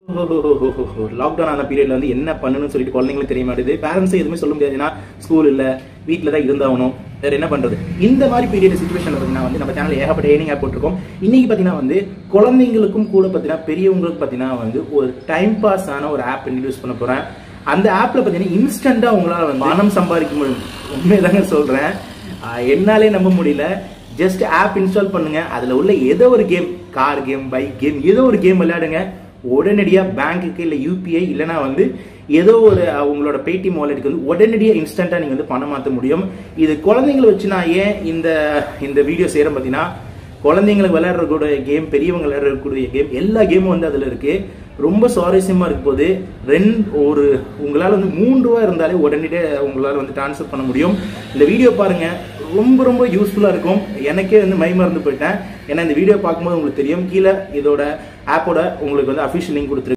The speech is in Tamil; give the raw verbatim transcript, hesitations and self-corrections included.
லாக்டவுன் ஆன பீரியட்ல வந்து என்ன பண்ணணும்னு சொல்லிட்டு குழந்தைங்களுக்கு தெரிய மாட்டேது. பேரண்ட்ஸே எதுவுமே சொல்ல முடியாது, ஏன்னா ஸ்கூல் இல்ல, வீட்டில் தான் இருந்தாகணும், வேற என்ன பண்றது. இந்த மாதிரி பீரியட் சுச்சுவேஷன்ல பார்த்தீங்கன்னா வந்து நம்ம சேனல் ஏகப்பட்ட ஏர்னிங் ஆப் போட்டிருக்கோம். இன்னைக்கு பார்த்தீங்கன்னா வந்து குழந்தைங்களுக்கும் கூட பார்த்தீங்கன்னா பெரியவங்களுக்கு பார்த்தீங்கன்னா வந்து ஒரு டைம் பாஸ் ஆன ஒரு ஆப் இன்ட்ரடியூஸ் பண்ண போறேன். அந்த ஆப்ல பார்த்தீங்கன்னா இன்ஸ்டன்டா உங்களால வந்து பணம் சம்பாதிக்க முடியும். உண்மைதாங்க சொல்றேன், என்னாலே நம்ப முடியல. ஜஸ்ட் ஆப் இன்ஸ்டால் பண்ணுங்க, அதுல உள்ள ஏதோ ஒரு game, car game, bike game, ஏதோ ஒரு கேம் விளையாடுங்க. உடனடியாக பேங்க்குக்கு இல்லை யூபிஐ இல்லைனா வந்து ஏதோ ஒரு உங்களோட பேடிஎம் வாலெட்டுக்கு வந்து உடனடியாக இன்ஸ்டன்ட்டாக நீங்கள் வந்து பணம் மாற்ற முடியும். இது குழந்தைங்களை வச்சு நான் ஏன் இந்த இந்த வீடியோ செய்கிறேன் பார்த்தீங்கன்னா, குழந்தைங்களுக்கு விளையாடுறக்கூடிய கேம், பெரியவங்க விளையாடக்கூடிய கேம், எல்லா கேமும் வந்து அதில் இருக்கு. ரொம்ப சுவாரஸ்யமாக இருக்கும் போது ரெண்டு ஒரு உங்களால் வந்து மூன்று ரூபா இருந்தாலே உடனடியாக உங்களால் வந்து ட்ரான்ஸ்ஃபர் பண்ண முடியும். இந்த வீடியோ பாருங்க, ரொம்ப ரொம்ப யூஸ்ஃபுல்லாக இருக்கும். எனக்கே வந்து மை மறந்து போயிட்டேன். ஏன்னா இந்த வீடியோ பார்க்கும்போது உங்களுக்கு தெரியும், கீழே இதோட ஆப்போட உங்களுக்கு வந்து அஃபிஷியல் லிங்க் கொடுத்துருக்கு.